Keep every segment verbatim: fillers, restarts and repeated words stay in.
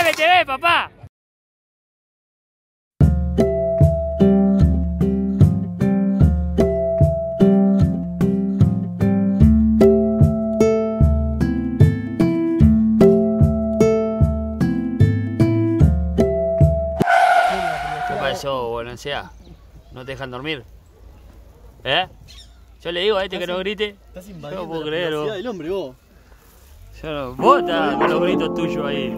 M T V, papá. ¿Qué pasó, Bonancea? ¿No te dejan dormir? ¿Eh? Yo le digo a este que no grite. Estás No invadiendo puedo la creer, privacidad vos. del hombre, vos. Yo no. Vos estás con los gritos tuyos ahí.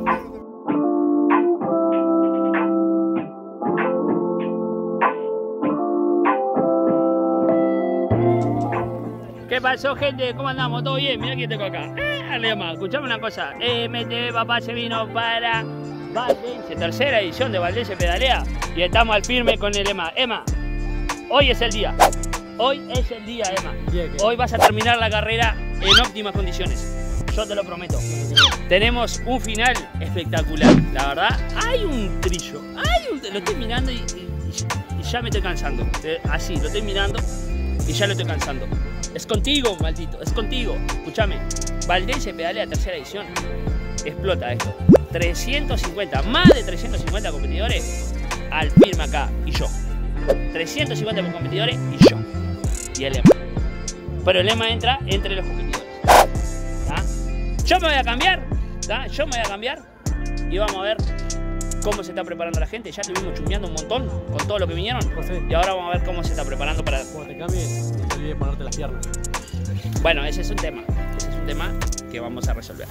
¿Qué pasó, gente? ¿Cómo andamos? ¿Todo bien? Mirá quién tengo acá. Eh, Alema, escuchame una cosa. M T V, papá, se vino para Valdense, tercera edición de Valdense Pedalea. Y estamos al firme con el Emma. Emma, hoy es el día. Hoy es el día, Emma. Hoy vas a terminar la carrera en óptimas condiciones. Yo te lo prometo. Tenemos un final espectacular. La verdad, hay un trillo. Hay un... Lo estoy mirando y, y, y ya me estoy cansando. Así, lo estoy mirando y ya lo estoy cansando. Es contigo, maldito, es contigo. Escúchame, Valdense Pedalea tercera edición. Explota esto. trescientos cincuenta, más de trescientos cincuenta competidores al firme acá. Y yo. trescientos cincuenta competidores y yo. Y el Emma. Pero el Emma entra entre los competidores. ¿Tá? Yo me voy a cambiar. ¿Tá? Yo me voy a cambiar. Y vamos a ver cómo se está preparando la gente. Ya estuvimos chusmeando un montón con todo lo que vinieron. José. Y ahora vamos a ver cómo se está preparando para... Cuando te cambies, no te olvides ponerte las piernas. Bueno, ese es un tema. Ese es un tema que vamos a resolver.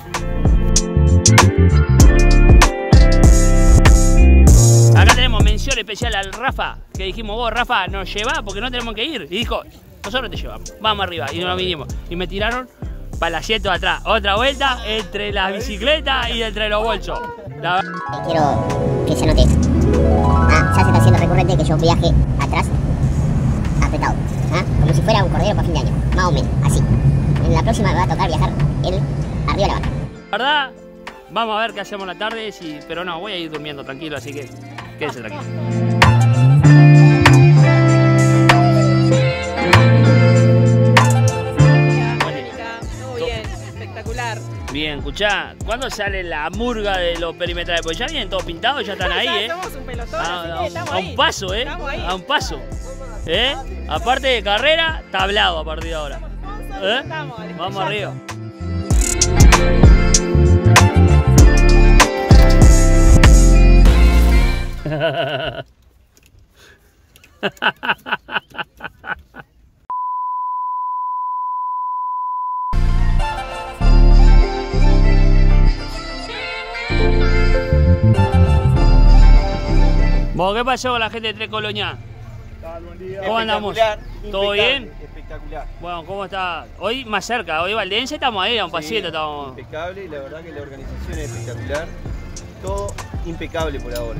Acá tenemos mención especial al Rafa, que dijimos, vos Rafa, nos llevá porque no tenemos que ir. Y dijo, nosotros te llevamos, vamos arriba. Y nos vinimos. Y me tiraron para el asiento de atrás. Otra vuelta entre las bicicletas y entre los bolsos. La... Quiero que se note. Ah, ya se está haciendo recurrente que yo viaje atrás, apretado. ¿Ah? Como si fuera un cordero para fin de año. Más o menos, así. En la próxima me va a tocar viajar él arriba de la vaca. La verdad, vamos a ver qué hacemos la tarde, si... pero no, voy a ir durmiendo tranquilo, así que quédese tranquilo. Todo bien, espectacular. Bien, escuchá, ¿cuándo sale la murga de los perimetrales? Porque ya vienen todos pintados, ya están ahí, Ya ¿eh? somos un pelotón, A, así a que un, estamos a un ahí. paso, ¿eh? Estamos ahí. A un paso. ¿Eh? Aparte de carrera, tablado a partir de ahora. ¿Eh? Estamos, al Vamos arriba. Bueno, ¿qué pasó con la gente de Tres Colonia? ¿Cómo andamos? ¿Todo bien? Espectacular. Bueno, ¿cómo está? Hoy más cerca, hoy Valdense estamos ahí, a un pasito estamos. Impecable, y la verdad que la organización es espectacular. Todo impecable por ahora.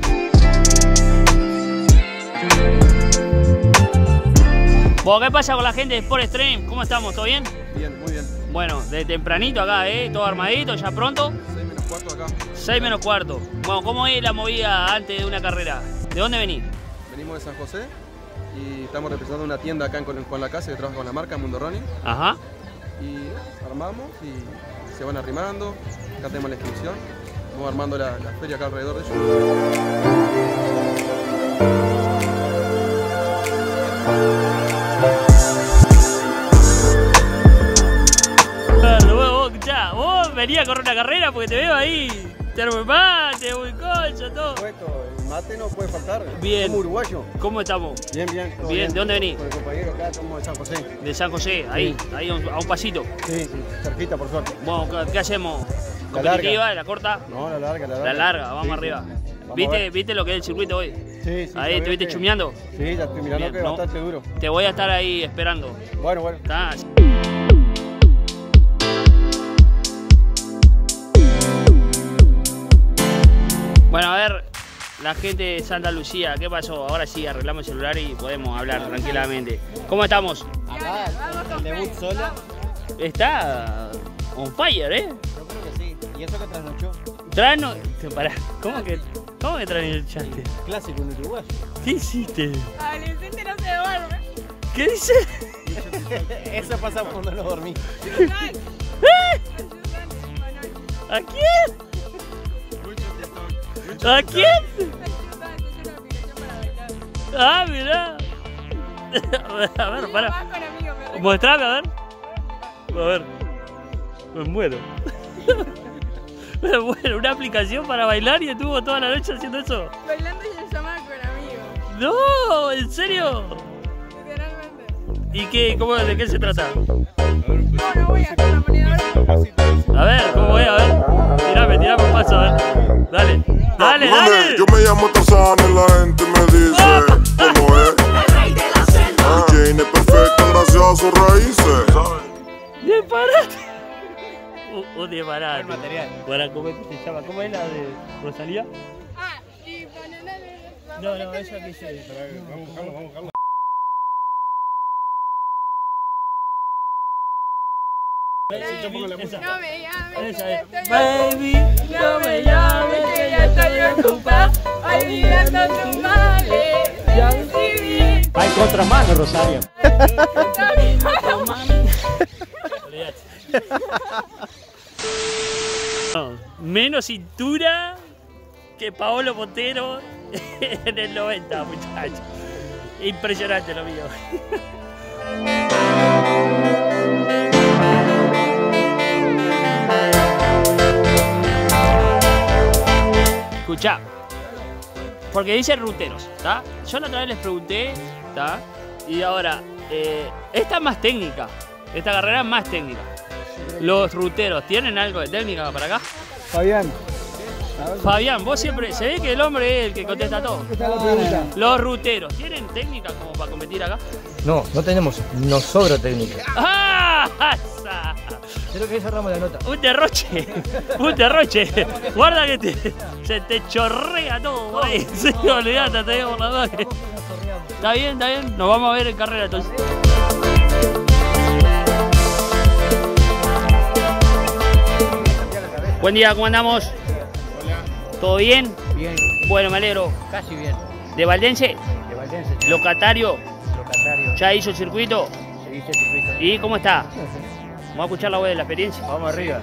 Bueno, ¿qué pasa con la gente de Sport Stream? ¿Cómo estamos? ¿Todo bien? Bien, muy bien. Bueno, de tempranito acá, ¿eh? Todo armadito, ya pronto. seis menos cuarto acá. seis menos cuarto. Bueno, ¿cómo es la movida antes de una carrera? ¿De dónde venís? Venimos de San José y estamos representando una tienda acá en Juan La Casa que trabaja con la marca Mundo Running. Ajá. Y armamos y se van arrimando. Acá tenemos la inscripción. Vamos armando la, la feria acá alrededor de ellos. Claro, vos, vos, escuchá, vos venías a correr una carrera porque te veo ahí. Termo mate, muy concha, todo. Puesto, el mate no puede faltar. Bien. Somos uruguayos. ¿Cómo estamos? Bien, bien. todo Bien, ¿de dónde venís? Con el compañero acá, somos de San José. De San José, ahí, ahí a un, a un pasito. Sí, sí, cerquita por suerte. Bueno, ¿qué, qué hacemos? La ¿Competitiva, larga. la corta? No, la larga, la larga. La larga, vamos Sí, arriba. sí. Vamos a ¿Viste, ver. ¿Viste lo que es el circuito hoy? Sí, sí. Ahí, ya ¿estuviste veo que- chumeando? Sí, ya estoy mirando Bien, que es ¿no? bastante duro. Te voy a estar ahí esperando. Bueno, bueno. ¿Está? Bueno, a ver, la gente de Santa Lucía, ¿qué pasó? Ahora sí, arreglamos el celular y podemos hablar tranquilamente. ¿Cómo estamos? Acá, el debut sola. Está on fire, ¿eh? Yo creo que sí. Y eso que trasnochó. Trano... Pará, ¿cómo que, cómo que trasnochaste? Clásico en Uruguay. ¿Qué hiciste? Adolescente no se duerme. ¿Qué dice? Eso pasa cuando no dormí. ¿A quién? ¿A quién? Ah, mirá. A ver, para. Mostrame, a ver. A ver. Me muero. Me muero. Una aplicación para bailar y estuvo toda la noche haciendo eso. Bailando y se llamaba con amigos. No, ¿en serio? Literalmente. ¿Y qué? ¿Cómo, de qué se trata? No, no voy a hacer la moneda. A ver, ¿cómo es? A ver. Tirame, tirame un paso, a ver. Dale. Dale, dale. Yo me llamo Tarzán y la gente me dice cómo es. Jane es perfecta gracias a sus raíces. Disparate. Un, un disparate. El material. Para, ¿cómo es que se llama? ¿Cómo es la de Rosalía? Ah, y ponerle. No, no, esa que dice. Vamos a buscarlo, vamos a buscarlo. Esa. No me llames. Esa que es. ya estoy Baby, No me llames que ya estoy ocupada, olvidando tu madre. Ya decidí. Hay contramano, Rosario. No, menos cintura que Paolo Montero en el noventa, muchachos. Impresionante lo mío. Escuchá, porque dice ruteros, ¿está? Yo la otra vez les pregunté, ¿está? Y ahora, eh, esta es más técnica, esta carrera es más técnica. Los ruteros, ¿tienen algo de técnica para acá? Fabián, Fabián, vos siempre, se ve que el hombre es el que contesta todo. ¿qué tal la pregunta? Los ruteros, ¿tienen técnica como para competir acá? No, no tenemos, nos sobra técnica. ¡Ah! ¡Asa! Creo que ahí cerramos la nota. Un derroche, un derroche. Guarda que te, se te chorrea todo por ahí. Sí, olvidate, te digo por la madre. Está bien, está bien. Nos vamos a ver en carrera entonces. Buen día, ¿cómo andamos? Hola. ¿Todo bien? Bien. Bueno, me alegro. Casi bien. ¿De Valdense? De Valdense. ¿Locatario? Locatario. ¿Ya hizo el circuito? Se dice circuito. ¿Y cómo está? Vamos a escuchar la voz de la experiencia. Vamos arriba.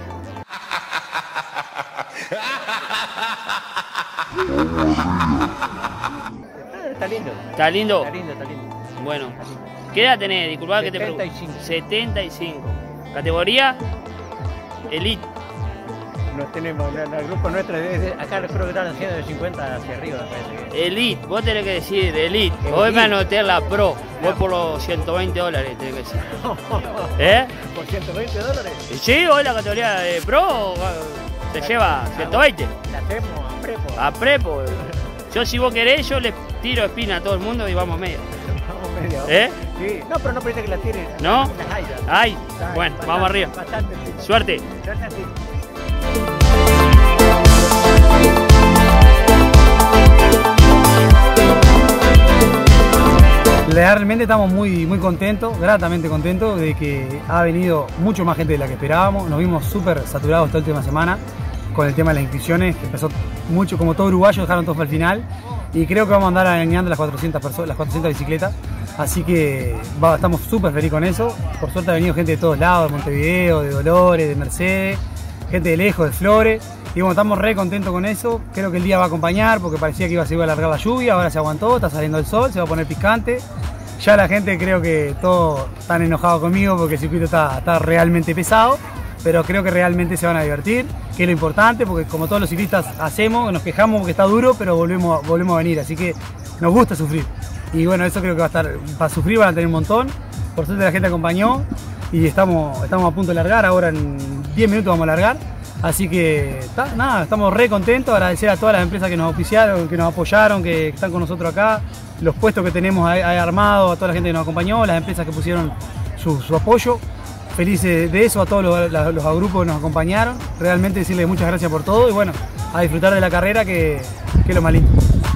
Está lindo. ¿Está lindo? Está lindo, está lindo. Bueno. ¿Qué edad tenés? Disculpa que te pregunte. setenta y cinco. setenta y cinco. ¿Categoría? Elite. Nos tenemos, el, el grupo nuestro, desde acá creo que están haciendo de cincuenta hacia arriba. Parece que. Elite, vos tenés que decir Elite. Hoy Elite. me anoté la Pro. Voy por los ciento veinte dólares, tenés que decir. ¿Eh? ¿Por ciento veinte dólares? ¿Y sí, hoy la categoría de Pro te lleva ciento veinte. La hacemos a prepo. A prepo. Yo si vos querés, yo les tiro espina a todo el mundo y vamos medio. Vamos medio. ¿Eh? Sí. No, pero no parece que la tiren. ¿No? Las hay, ya. Ay, Bastante, bueno, bastante, vamos arriba. Bastante, sí. Suerte. Suerte, sí. Realmente estamos muy, muy contentos, gratamente contentos de que ha venido mucho más gente de la que esperábamos. Nos vimos súper saturados esta última semana con el tema de las inscripciones, que empezó mucho, como todo uruguayo, dejaron todo para el final. Y creo que vamos a andar alineando las cuatrocientas personas, las cuatrocientas bicicletas. Así que va, estamos súper felices con eso. Por suerte ha venido gente de todos lados, de Montevideo, de Dolores, de Mercedes, gente de lejos, de Flores. Y bueno, estamos re contentos con eso. Creo que el día va a acompañar porque parecía que iba, se iba a alargar la lluvia, ahora se aguantó, está saliendo el sol, se va a poner picante. Ya la gente creo que todos están enojados conmigo porque el circuito está, está realmente pesado, pero creo que realmente se van a divertir, que es lo importante, porque como todos los ciclistas hacemos, nos quejamos porque está duro, pero volvemos, volvemos a venir, así que nos gusta sufrir. Y bueno, eso creo que va a estar, para sufrir van a tener un montón. Por suerte la gente acompañó y estamos, estamos a punto de largar, ahora en diez minutos vamos a largar. Así que ta, nada, estamos re contentos, agradecer a todas las empresas que nos auspiciaron, que nos apoyaron, que están con nosotros acá, los puestos que tenemos ahí, ahí armados, a toda la gente que nos acompañó, las empresas que pusieron su, su apoyo. Felices de eso, a todos los, los, los agrupos que nos acompañaron. Realmente decirles muchas gracias por todo y bueno, a disfrutar de la carrera que, que es lo más lindo.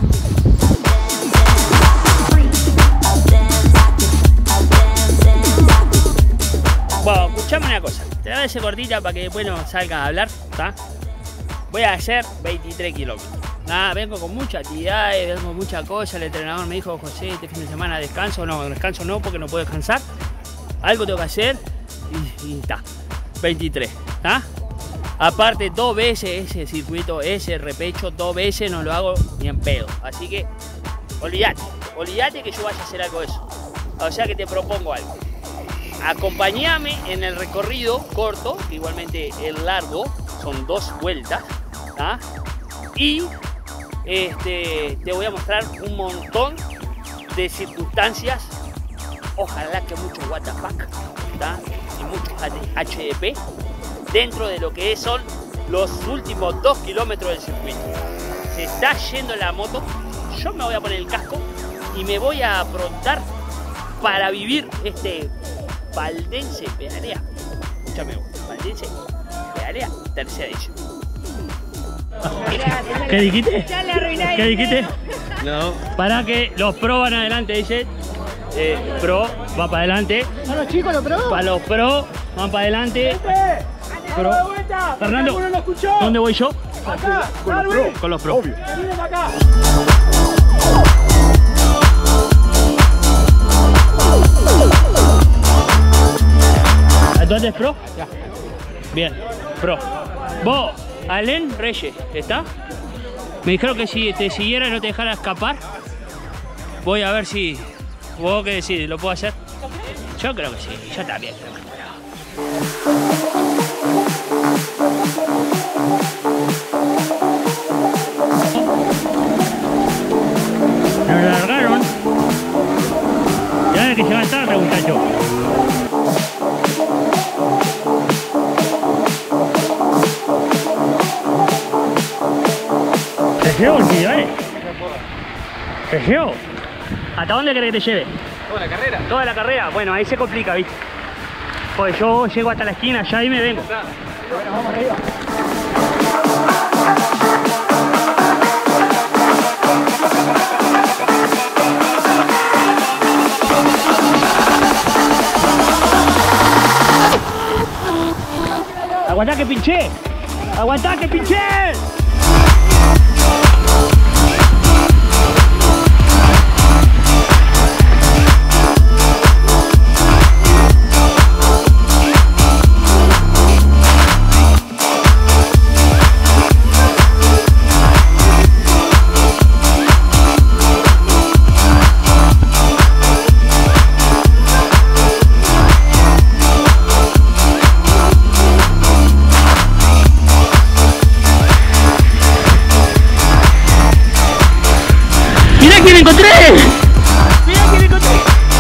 Bueno, escuchame una cosa. Te voy a hacer cortita para que después no salgan a hablar, ¿está? Voy a hacer veintitrés kilómetros. Nada, vengo con muchas actividades, vengo con muchas cosas. El entrenador me dijo, José, este fin de semana descanso. No, descanso no, porque no puedo descansar. Algo tengo que hacer y está. veintitrés, ¿está? Aparte, dos veces ese circuito, ese repecho, dos veces no lo hago ni en pedo. Así que, olvídate, olvídate que yo vaya a hacer algo de eso. O sea que te propongo algo. Acompáñame en el recorrido corto, que igualmente el largo, son dos vueltas, ¿tá? Y este, te voy a mostrar un montón de circunstancias, ojalá que muchos what the fuck, ¿tá? Y muchos H D P, dentro de lo que son los últimos dos kilómetros del circuito. Se está yendo la moto, yo me voy a poner el casco y me voy a aprontar para vivir este Valdense Pedalea. Escúchame, Valdense Pedalea, tercera edición. ¿Qué dijiste? Ya le arruiné. ¿Qué dijiste? No. Para que los pro van adelante, dice. Eh, pro va para adelante. ¿Para los chicos los pro? Para los pro van para adelante. Pro. Fernando, ¿dónde voy yo? Acá, con los pro. Con los pro. Obvio. Acá. ¿Tú eres pro? Ya. Bien, pro. Vos, Alén Reyes, ¿está? Me dijeron que si te siguiera y no te dejara escapar. Voy a ver si... ¿Vos qué decís? ¿Lo puedo hacer? Yo creo que sí, yo también creo que puedo. Nos largaron. Ya ves que se va tarde, muchacho. Te llevo el tío, eh. Te llevo. ¿Hasta dónde querés que te lleve? Toda la carrera. Toda la carrera. Bueno, ahí se complica, ¿viste? Pues yo llego hasta la esquina, ya ahí me vengo. Bueno, vamos arriba. Aguantá que pinché. Aguantá que pinché. ¡Mirá que me encontré! ¡Mirá que me encontré!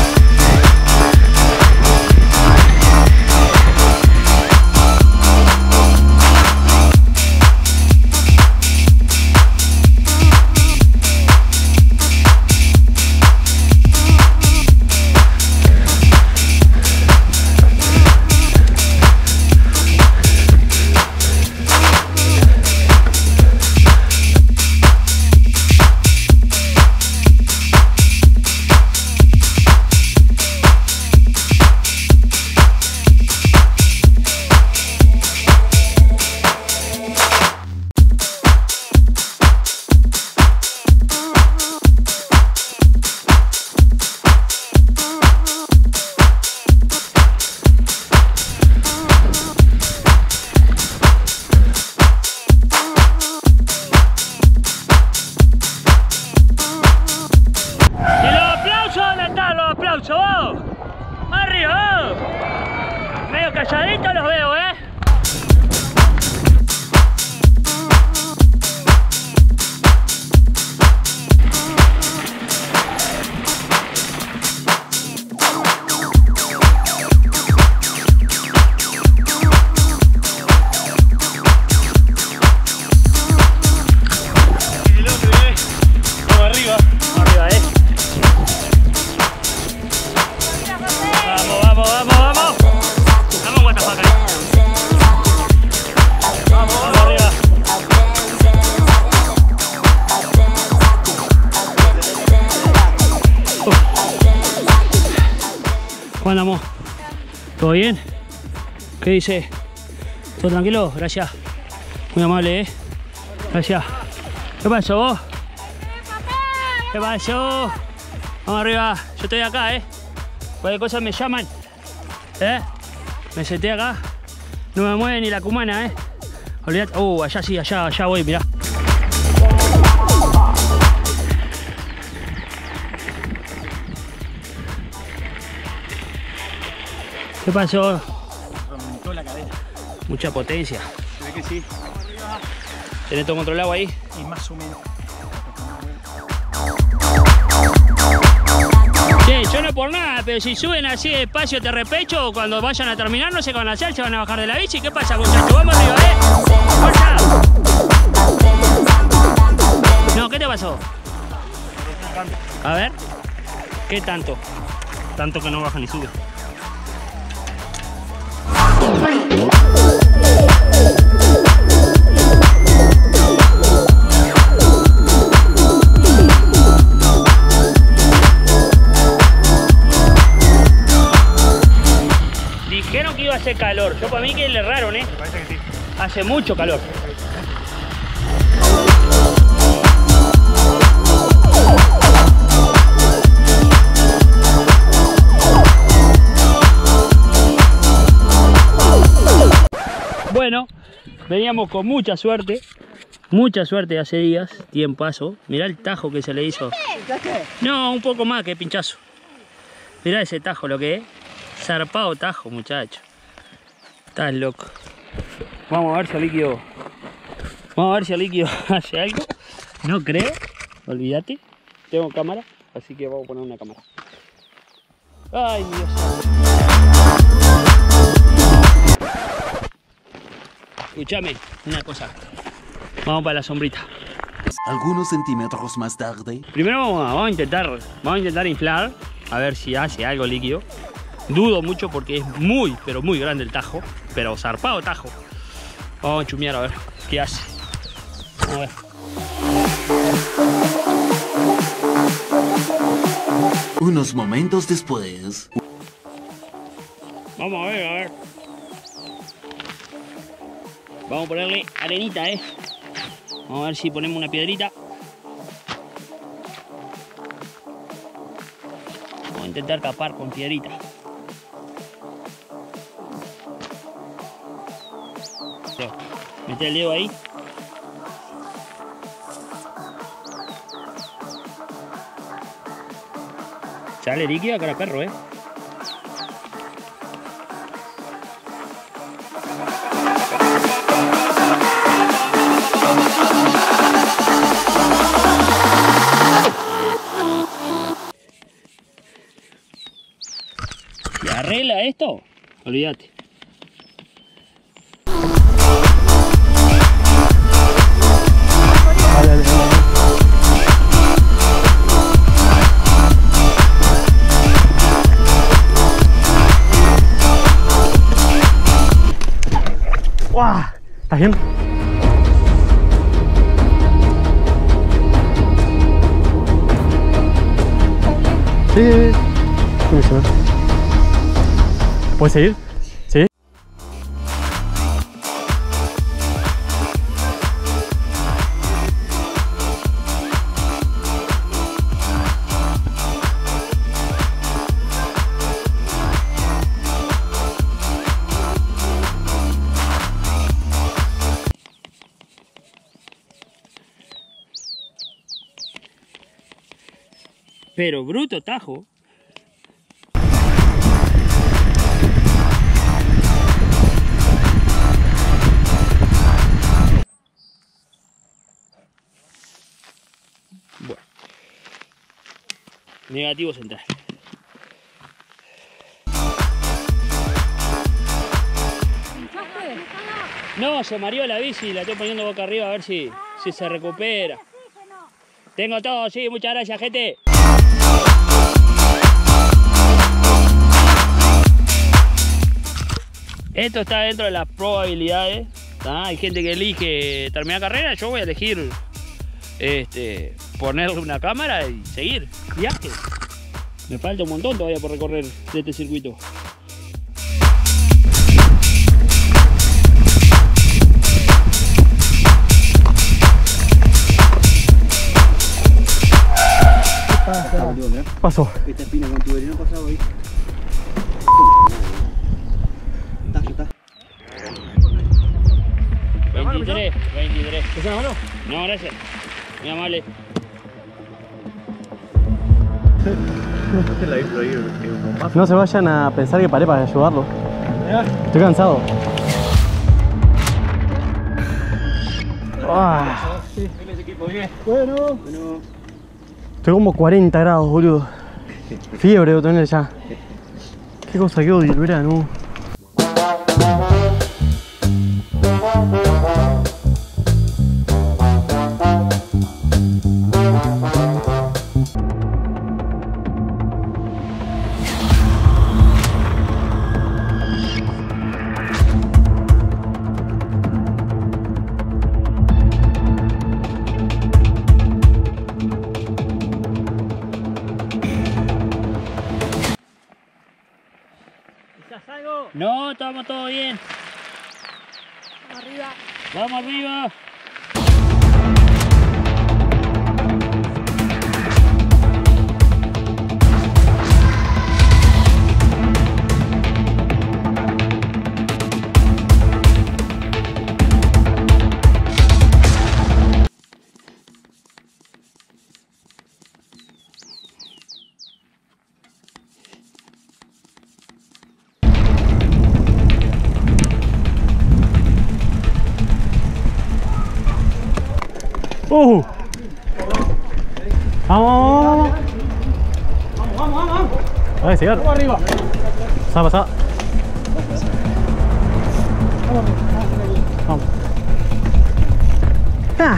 ¡Vos! ¡Arriba! Vos. Medio calladitos los veo, ¿eh? Vamos arriba. Arriba, ¿eh? Vamos, vamos, vamos. Vamos, what the fuck, ¿eh? Vamos, vamos arriba. Uh. ¿Cómo andamos? ¿Todo bien? ¿Qué dice? ¿Todo tranquilo? Gracias. Muy amable, ¿eh? Gracias. ¿Qué pasó vos? ¿Qué pasó? Vamos arriba. Yo estoy acá, ¿eh? Cualquier cosa me llaman. ¿Eh? Me senté acá. No me mueve ni la cumana, ¿eh? Olvídate. Uh, allá sí, allá, allá voy, mirá. ¿Qué pasó? Remontó la cadena. Mucha potencia. Se ve que sí. ¿Tenés todo controlado ahí? Y más o menos. Sí, yo no por nada, pero si suben así despacio te repecho, cuando vayan a terminar no sé qué van a hacer, se van a bajar de la bici. ¿Qué pasa, muchachos? Vamos arriba, ¿eh? ¡Fuerza! No, ¿qué te pasó? A ver. ¿Qué tanto? Tanto que no baja ni sube. Dijeron que iba a hacer calor. Yo para mí que le erraron, ¿eh? Me parece que sí. Hace mucho calor. Bueno, veníamos con mucha suerte. Mucha suerte hace días. Tiempazo. Mirá el tajo que se le hizo. No, un poco más que pinchazo. Mirá ese tajo lo que es. Zarpado tajo, muchacho. Estás loco. Vamos a ver si el líquido. Vamos a ver si el líquido hace algo. No creo. Olvídate. Tengo cámara. Así que vamos a poner una cámara. Ay, Dios. Escúchame, una cosa. Vamos para la sombrita. Algunos centímetros más tarde. Primero vamos a, vamos a intentar. Vamos a intentar inflar. A ver si hace algo líquido. Dudo mucho porque es muy, pero muy grande el tajo. Pero zarpado tajo. Vamos a chumear a ver qué hace. Vamos a ver. Unos momentos después. Vamos a ver, a ver. Vamos a ponerle arenita, eh. Vamos a ver si ponemos una piedrita. Vamos a intentar tapar con piedrita. Mete el dedo ahí. Sale líquido cara perro, eh. ¿Y arregla esto? Olvídate. ¡Wow! ¿Estás bien? Sí, sí, sí. ¿Puedes seguir? Sí. Pero bruto tajo. Bueno. Negativo central. No, se mareó la bici, la estoy poniendo boca arriba a ver si, si se recupera. Tengo todo, sí, muchas gracias, gente. Esto está dentro de las probabilidades. ¿Tá? Hay gente que elige terminar carrera, yo voy a elegir este, ponerle una cámara y seguir viaje. Me falta un montón todavía por recorrer de este circuito. Pasó. Esta espina con tu veneno pasado ahí. Está, está. veintitrés, veintitrés. ¿Te llama mano? No, gracias. Muy amable. No se vayan a pensar que paré para ayudarlo. Estoy cansado. Ah. Bueno. Estoy como cuarenta grados, boludo. Fiebre debo tener ya. Qué cosa que odio el verano. No, estamos todo bien. Vamos arriba. Vamos arriba. Uh. Vamos, vamos, Vamos, vamos, vamos. a ver, señor. Vamos arriba. Pasá, pasá. Vamos. Ah.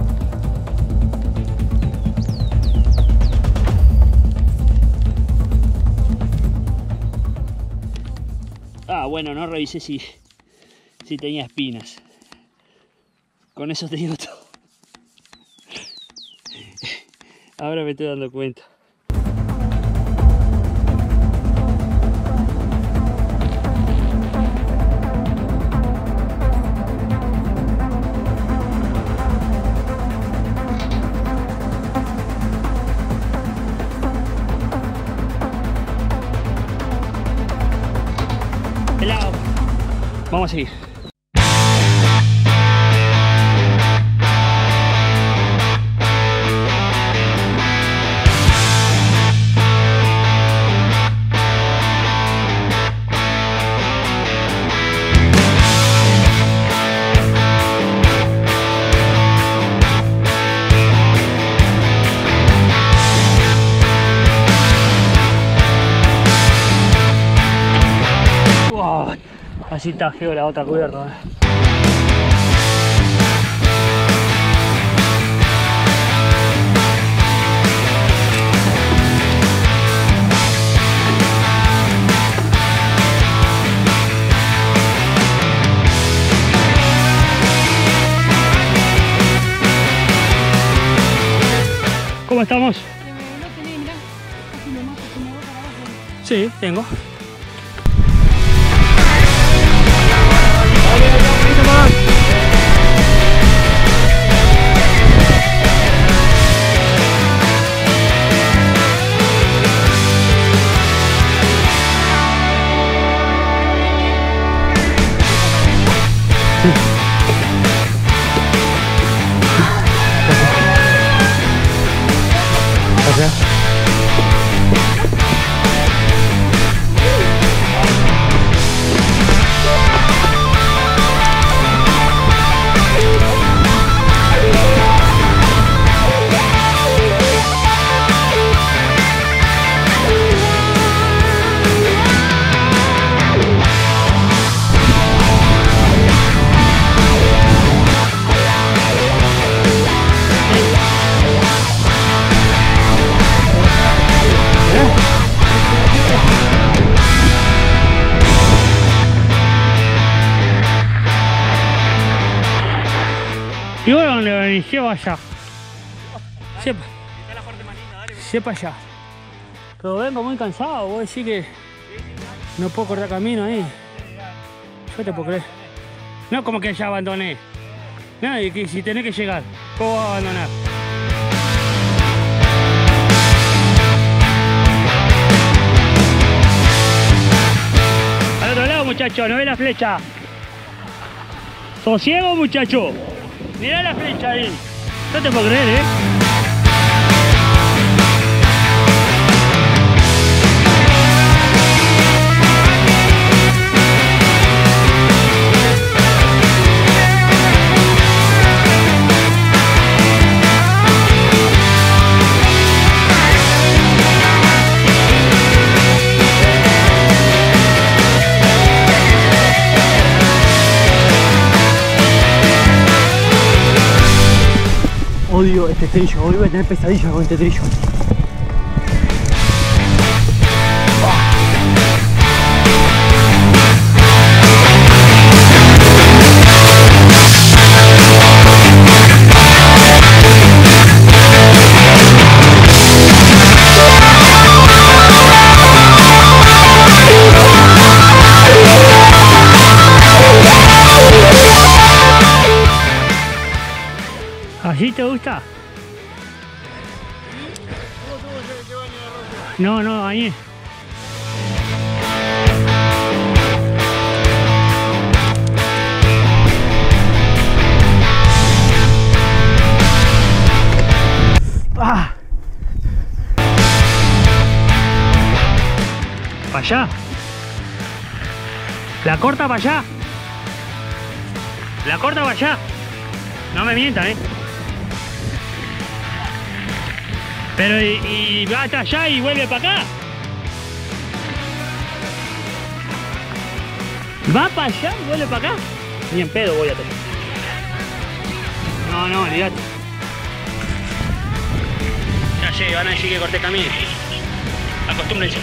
Ah, bueno, no revisé si, si tenía espinas. Con eso te digo todo. Ahora me estoy dando cuenta. Pelado. Vamos a seguir. Así está feo la otra cubierta. ¿eh? ¿Cómo estamos? No tenés, mirá. Casi me mato, se me va para abajo. Sí, tengo. Gracias. ¿Y vos dónde venís? Lleva allá. Lleva. Lleva allá. Pero vengo muy cansado, vos decís que no puedo cortar camino ahí. Yo te puedo creer. No como que ya abandoné. No, y que si tenés que llegar, ¿cómo vas a abandonar? Al otro lado, muchachos, no ve la flecha. Sosiego, muchacho. Mirá la flecha ahí. No te puedo creer, ¿eh? Odio este trillo, hoy voy a tener pesadillas con este trillo. ¿Así te gusta? No, no, ahí. ¡Ah! ¿Para allá? ¿La corta para allá? ¿La corta para allá? No me mientan, ¿eh? Pero y, y va hasta allá y vuelve para acá. Va para allá y vuelve para acá. Ni en pedo voy a tener. No, no, olvidate. Ya sé, van a decir que corté camino. Acostúmbrense.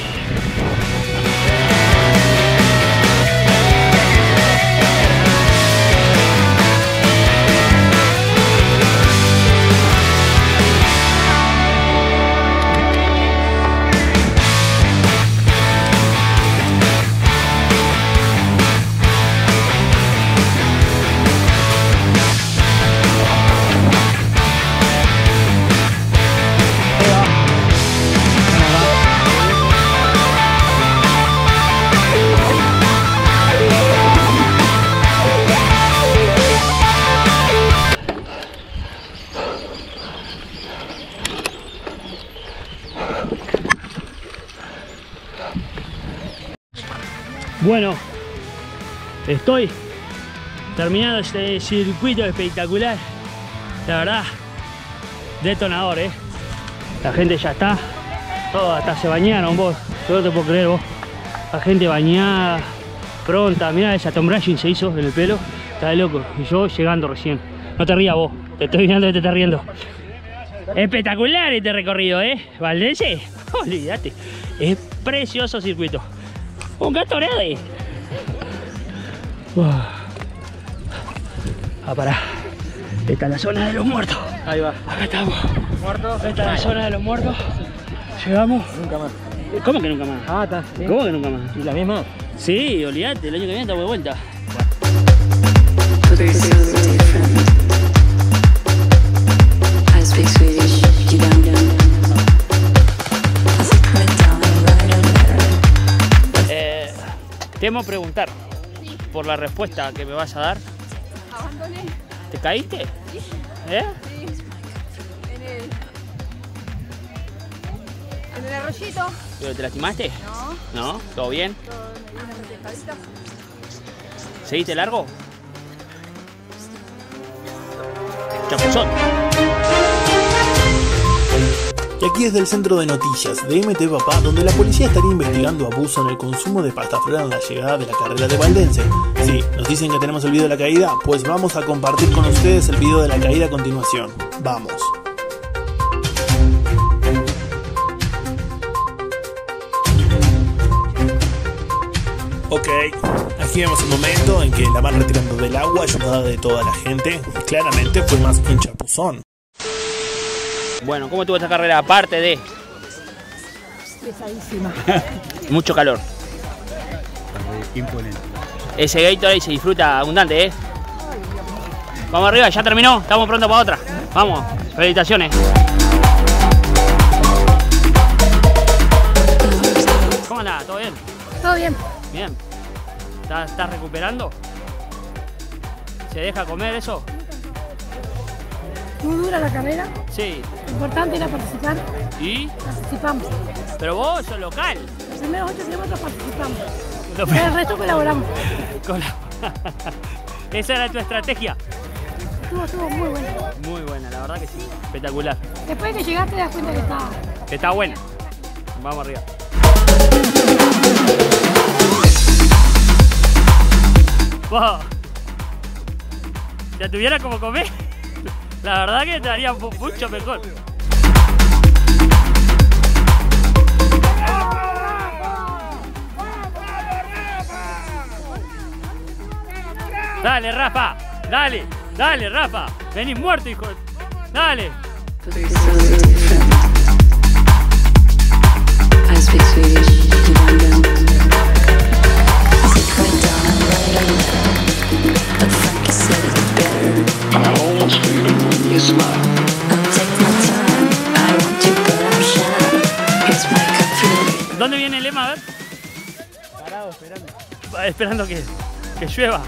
Bueno, estoy terminando este circuito espectacular. La verdad, detonador, eh. La gente ya está, todos hasta se bañaron, vos. Yo no te puedo creer, vos. La gente bañada, pronta. Mirá, esa Tom Brushing se hizo en el pelo. Está de loco. Y yo llegando recién. No te rías, vos. Te estoy mirando que te estás riendo. Espectacular este recorrido, eh. Valdense, olvídate. Es precioso circuito. Un Gatorade. Uh. Ah, pará. Esta es la zona de los muertos. Ahí va. Acá estamos. ¿Muertos? Esta es la zona de los muertos. Llegamos. Nunca más. ¿Cómo que nunca más? Ah, está. ¿Sí? ¿Cómo que nunca más? ¿Y la misma? Sí, olvídate. El año que viene estamos de vuelta. Eh, temo preguntar por la respuesta que me vas a dar. Abandoné. ¿Te caíste? Sí. ¿Eh? Sí. En el... En el arroyito. ¿Pero te lastimaste? No. ¿No? ¿Todo bien? Todo, me di una repetadita. ¿Seguiste largo? Chapuzón. Y aquí es del centro de noticias de M T Papá, donde la policía estaría investigando abuso en el consumo de pastaflora en la llegada de la carrera de Valdense. Sí, nos dicen que tenemos el video de la caída, pues vamos a compartir con ustedes el video de la caída a continuación. Vamos. Ok, aquí vemos el momento en que la van retirando del agua, ayudada de toda la gente. Claramente fue más que un chapuzón. Bueno, ¿cómo estuvo esta carrera? Aparte de... Pesadísima. mucho calor. Imponente. Ese Gatorade se disfruta abundante, ¿eh? Vamos arriba, ya terminó. Estamos pronto para otra. Vamos, felicitaciones. ¿Cómo andás? ¿Todo bien? Todo bien. Bien. ¿Estás, estás recuperando? ¿Se deja comer eso? Muy dura la carrera. Sí. Lo importante era participar. ¿Y? Participamos. Pero vos sos local. Los primeros ocho kilómetros participamos. Lo Pero el resto colaboramos. Esa era tu estrategia. Estuvo, estuvo muy buena. Muy buena, la verdad que sí. Espectacular. Después de que llegaste te das cuenta que está... Que está buena. Vamos arriba. Wow. Si la tuviera como comer, la verdad que te haría mucho mejor. Dale, Rafa, dale, dale, Rafa. Venís muerto, hijo. Dale. ¿Dónde viene el lema? A ver. Parado, esperando. Esperando que, que llueva.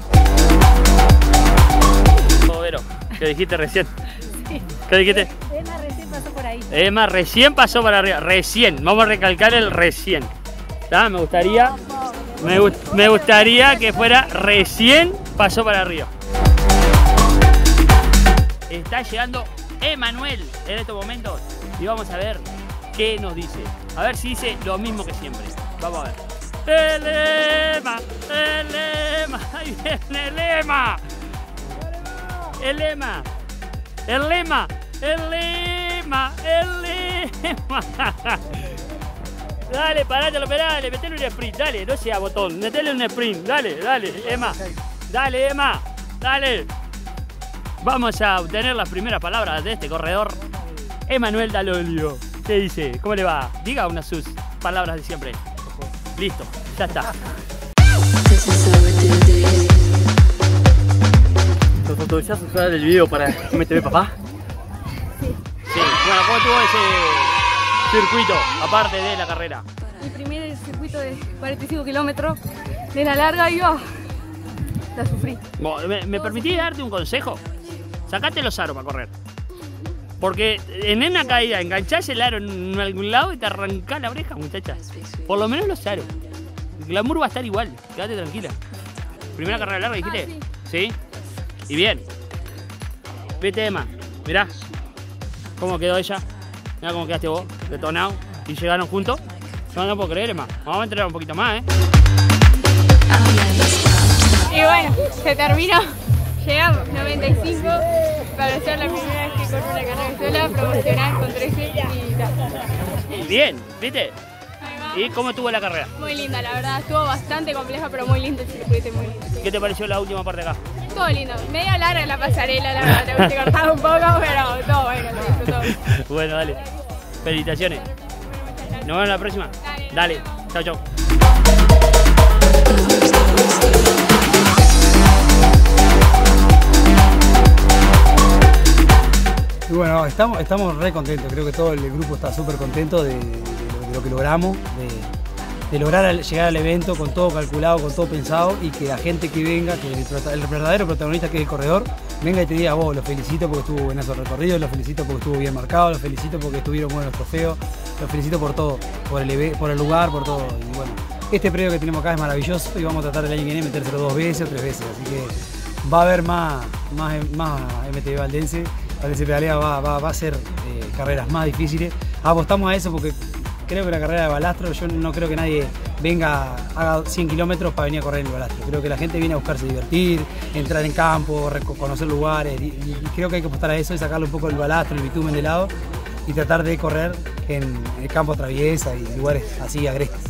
Vero, ¿qué dijiste recién? Sí. ¿Qué dijiste? Emma recién pasó por ahí. Emma recién pasó para arriba. Recién. Vamos a recalcar el recién. ¿Tá? Me gustaría. Me, me gustaría que fuera recién pasó para arriba. Está llegando Emanuel en estos momentos. Y vamos a ver qué nos dice. A ver si dice lo mismo que siempre. Vamos a ver. El lema, el lema, ahí viene el lema. El lema, el lema, el lema, el lema. Dale, parátelo, pedale, metele un sprint, dale, no sea botón, metele un sprint, dale, dale, Emma. Dale, Emma, dale. Vamos a obtener las primeras palabras de este corredor, Emanuel Dalolio. ¿Qué dice? ¿Cómo le va? Diga unas sus palabras de siempre. Listo, ya está. ¿Te autorizás a usar el video para M T V Papá? Sí. Sí, bueno, ¿cómo estuvo ese circuito, aparte de la carrera? Mi primer circuito de cuarenta y cinco kilómetros, de la larga iba, la sufrí. ¿Me, me permitís darte un consejo? Sacate los aros para correr. Porque en una caída enganchás el aro en algún lado y te arrancás la oreja, muchacha. Por lo menos los aros. El glamour va a estar igual, quédate tranquila. ¿Primera carrera larga dijiste? Ah, sí. ¿Sí? Y bien. Vete, Emma, mirá cómo quedó ella. Mirá cómo quedaste vos, detonado. Y llegaron juntos. Yo no puedo creer, Emma. Vamos a entrenar un poquito más, ¿eh? Y bueno, se terminó. Llegamos, noventa y cinco, para ser la primera vez que corro una carrera sola, promocional con trece y tal. Bien, ¿viste? ¿Y cómo estuvo la carrera? Muy linda, la verdad. Estuvo bastante compleja, pero muy lindo el circuito, muy lindo. ¿Qué te pareció la última parte acá? Todo lindo. Media larga la pasarela, la verdad. Te hubiese cortado un poco, pero todo bueno, lo disfrutó. Bueno, dale. Felicitaciones. Nos vemos en la próxima. Dale. Dale. Chau, chau. Y bueno, estamos, estamos re contentos, creo que todo el grupo está súper contento de, de, lo, de lo que logramos, de, de lograr llegar al evento con todo calculado, con todo pensado y que la gente que venga, que el, el verdadero protagonista que es el corredor, venga y te diga, vos, los felicito porque estuvo buenazo el recorrido, los felicito porque estuvo bien marcado, los felicito porque estuvieron buenos los trofeos, los felicito por todo, por el, por el lugar, por todo. Y bueno, este premio que tenemos acá es maravilloso y vamos a tratar el año que viene de metérselo dos veces o tres veces, así que va a haber más, más, más M T V Valdense. Valdense Pedalea va, va, va a ser eh, carreras más difíciles. Apostamos a eso porque creo que la carrera de balastro, yo no creo que nadie venga, haga cien kilómetros para venir a correr en el balastro. Creo que la gente viene a buscarse divertir, entrar en campo, conocer lugares y, y creo que hay que apostar a eso y sacarle un poco el balastro, el bitumen de lado y tratar de correr en el campo traviesa y lugares así agrestes.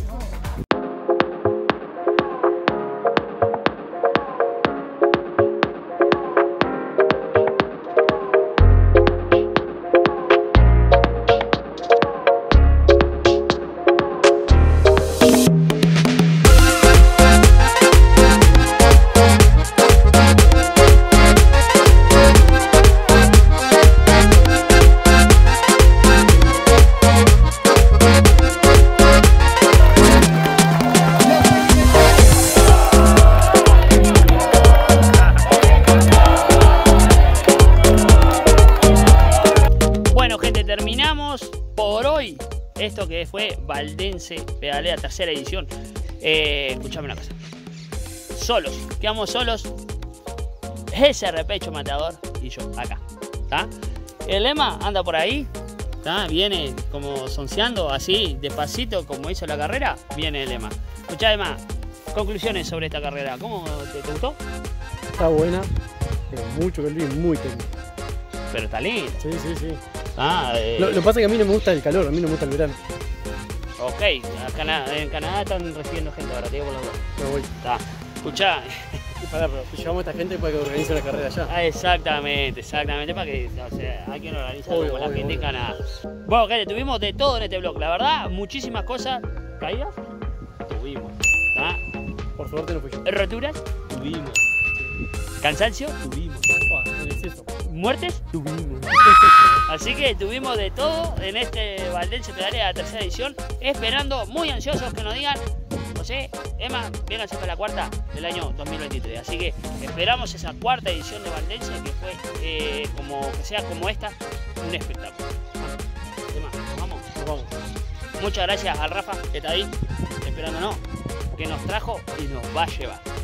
por hoy esto que fue Valdense Pedalea tercera edición. Eh, escuchame una cosa. Solos, quedamos solos. Ese repecho mateador y yo acá. ¿Tá? El Emma anda por ahí. ¿Tá? Viene como sonceando así, despacito, como hizo la carrera. Viene el Emma. Escuchá, Emma, conclusiones sobre esta carrera. ¿Cómo te, te gustó? Está buena, pero mucho que muy técnico. Pero está lindo. Sí, sí, sí. Ah, eh... lo, lo que pasa es que a mí no me gusta el calor, a mí no me gusta el verano. Ok, acá en Canadá están recibiendo gente ahora, te digo por los dos. Me voy. Está. Escuchá. Pará, pero llevamos a esta gente para que organice la carrera allá. Ah, exactamente, exactamente, para que, o sea, hay quien organiza Obvio, como la obvio, gente en obvio. Canadá. Bueno, gente, tuvimos de todo en este blog, la verdad, muchísimas cosas. ¿Caídas? Tuvimos. ¿Tá? Por suerte no fui yo. ¿Roturas? Tuvimos. ¿Cansancio? Tuvimos. Ah, es eso. ¿Muertes? Tuvimos. Así que tuvimos de todo en este Valdense Pedalea tercera edición, esperando muy ansiosos que nos digan, José, Emma, vénganse para la cuarta del año dos mil veintitrés. Así que esperamos esa cuarta edición de Valdense, que fue eh, como que sea como esta, un espectáculo. Emma, ¿nos vamos? Nos vamos. Muchas gracias al Rafa, que está ahí, esperándonos, que nos trajo y nos va a llevar.